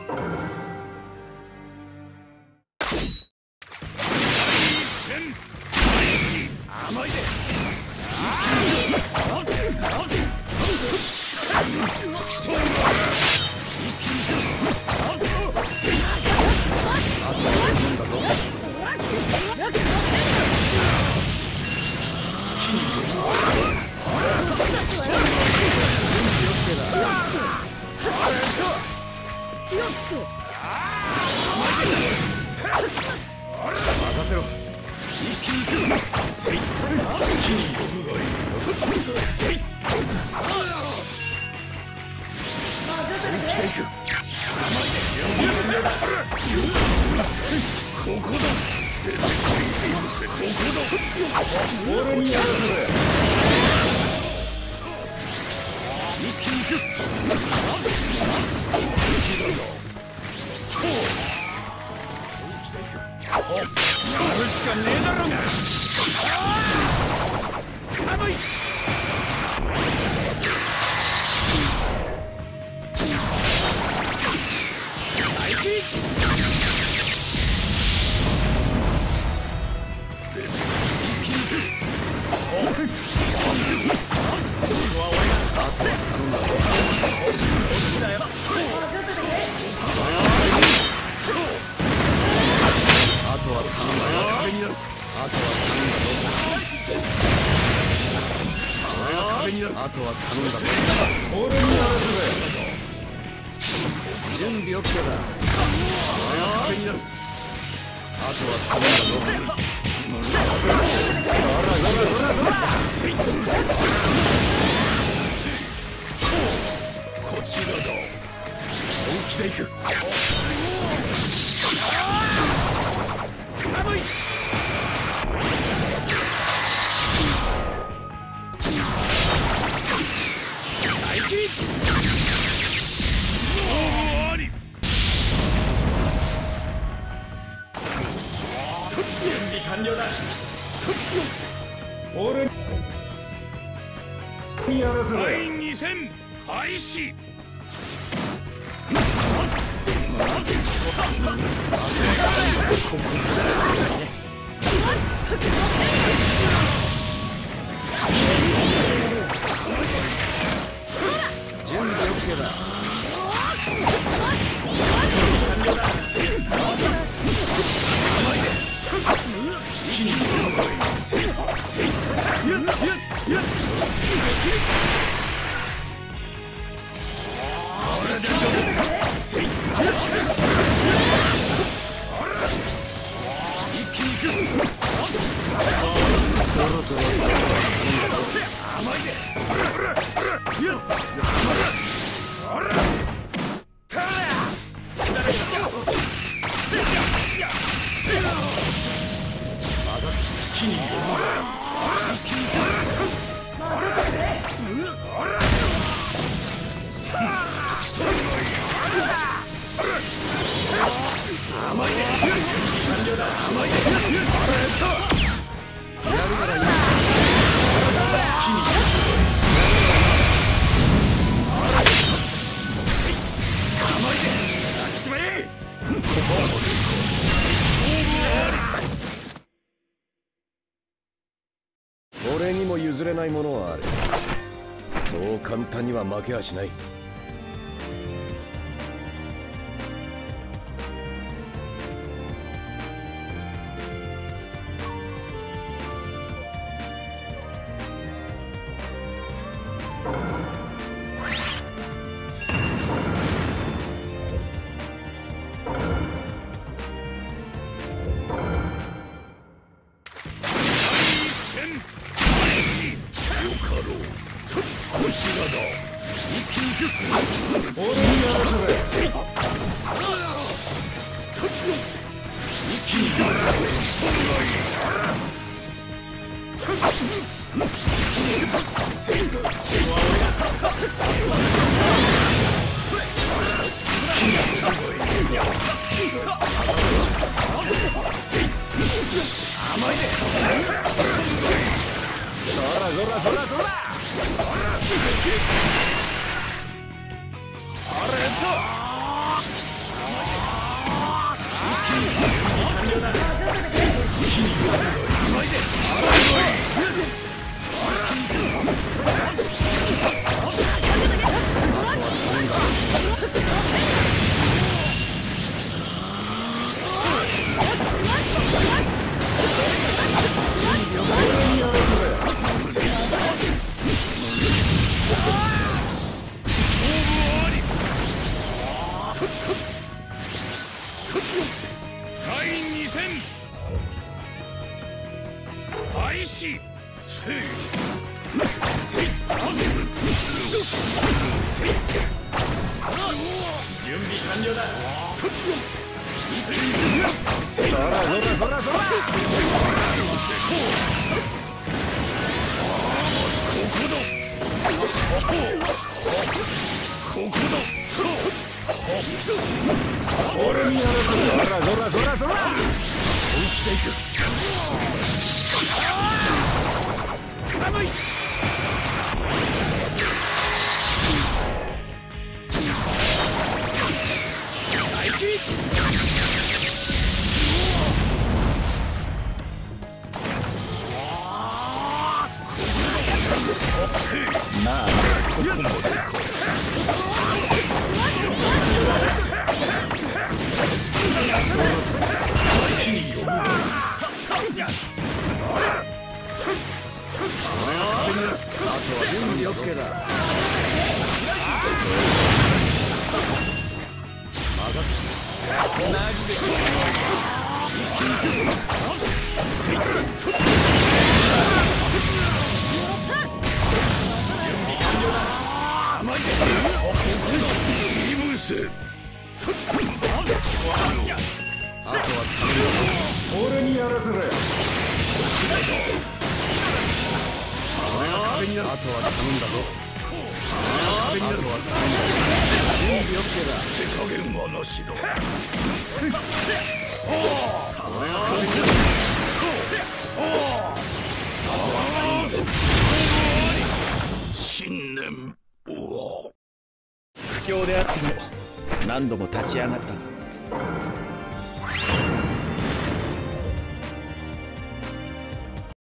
甘いぜ。任せろ。一気に行く。せい。一気に呼ぶがいい。せい。生きていく。ここだ。出てこい。許せ。ここだ。俺にやらせろ。一気に行く。やるしかねえだろうが。寒い。あとは頼んだぞ。俺にやらせろ。準備 OK だ。壁になる。あとは頼んだぞ。こちらだ。本気でいく。寒い。完了だ。俺にやらせろ。第2戦開始。準備 OK だ。俺にも譲れないものはある。そう簡単には負けはしない。 しせい準備完了だ。 そらそらそらそら。 ここだ。 俺にやらせろ。そらそらそらそら。 本気でいく。寒い。 まあここまで。あとは準備 OK だ。あとは俺にやらせろよ。壁になる。あとは頼んだぞ。壁になる。あとは頼んだ。準備 OK だ。手加減はなしだ。信念を。 苦境であっても何度も立ち上がったぞ。